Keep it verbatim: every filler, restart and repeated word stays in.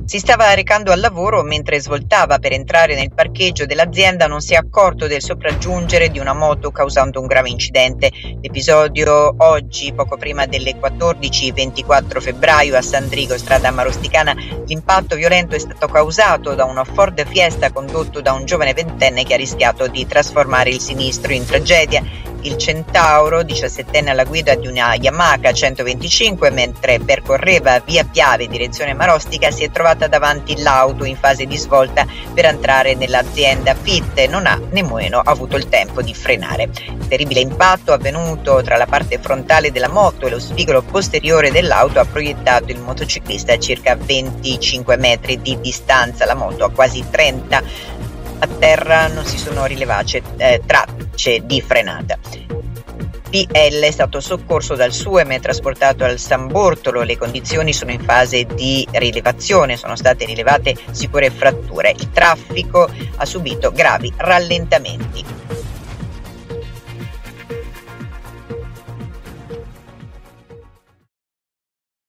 Si stava recando al lavoro mentre svoltava per entrare nel parcheggio dell'azienda, non si è accorto del sopraggiungere di una moto causando un grave incidente. L'episodio oggi, poco prima delle quattordici, ventiquattro febbraio a Sandrigo, strada Marosticana. L'impatto violento è stato causato da uno Ford Fiesta condotto da un giovane ventenne che ha rischiato di trasformare il sinistro in tragedia. Il Centauro, diciassettenne alla guida di una Yamaha centoventicinque, mentre percorreva via Piave direzione Marostica, si è trovata davanti l'auto in fase di svolta per entrare nell'azienda Fit. Non ha nemmeno avuto il tempo di frenare. Il terribile impatto avvenuto tra la parte frontale della moto e lo spigolo posteriore dell'auto ha proiettato il motociclista a circa venticinque metri di distanza. La moto a quasi trenta. A terra non si sono rilevate eh, tracce di frenata. P L è stato soccorso dal S U E M e trasportato al San Bortolo. Le condizioni sono in fase di rilevazione, sono state rilevate sicure fratture. Il traffico ha subito gravi rallentamenti.